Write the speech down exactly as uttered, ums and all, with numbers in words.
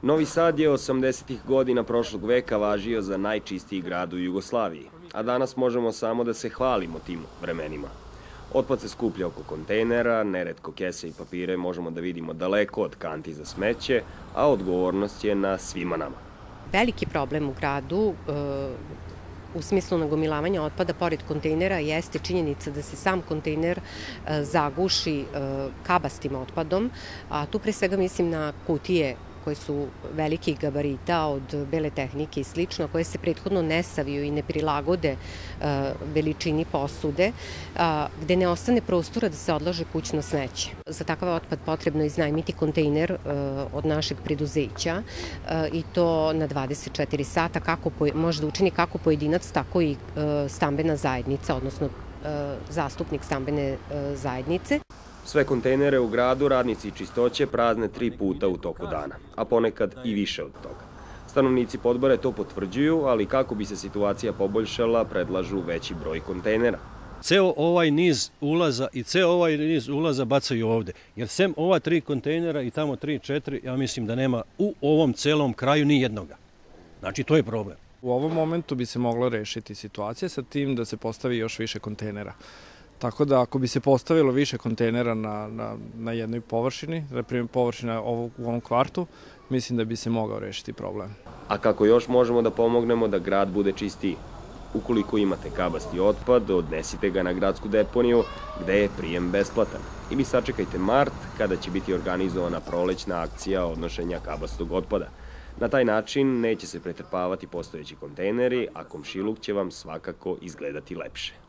Novi Sad je osamdesetih godina prošlog veka važio za najčistiji grad u Jugoslaviji, a danas možemo samo da se hvalimo tim vremenima. Otpad se skuplja oko kontejnera, neretko kese i papire možemo da vidimo daleko od kanti za smeće, a odgovornost je na svima nama. Veliki problem u gradu u smislu nagomilavanja otpada pored kontejnera jeste činjenica da se sam kontejner zaguši kabastim otpadom, a tu pre svega mislim na kutije koje su velikih gabarita od bele tehnike i slično, koje se prethodno ne saviju i ne prilagode veličini posude, gde ne ostane prostora da se odlaže kućno smeće. Za takav otpad potrebno je iznajmiti kontejner od našeg preduzeća i to na dvadeset četiri sata, kako može da učini kako pojedinac, tako i stambena zajednica, odnosno zastupnik stambene zajednice. Sve kontejnere u gradu radnici čistoće prazne tri puta u toku dana, a ponekad i više od toga. Stanovnici Podbare to potvrđuju, ali kako bi se situacija poboljšala, predlažu veći broj kontejnera. Ceo ovaj niz ulaza i ceo ovaj niz ulaza bacaju ovde, jer sem ova tri kontejnera i tamo tri, četiri, ja mislim da nema u ovom celom kraju ni jednoga. Znači, to je problem. U ovom momentu bi se moglo rešiti situacija sa tim da se postavi još više kontejnera. Tako da ako bi se postavilo više kontejnera na, na, na jednoj površini, na primjer površina ovog, u ovom kvartu, mislim da bi se mogao rešiti problem. A kako još možemo da pomognemo da grad bude čistiji? Ukoliko imate kabasti otpad, odnesite ga na gradsku deponiju gde je prijem besplatan. Ili sačekajte mart kada će biti organizovana prolećna akcija odnošenja kabastog otpada. Na taj način neće se pretrpavati postojeći kontejneri, a komšiluk će vam svakako izgledati lepše.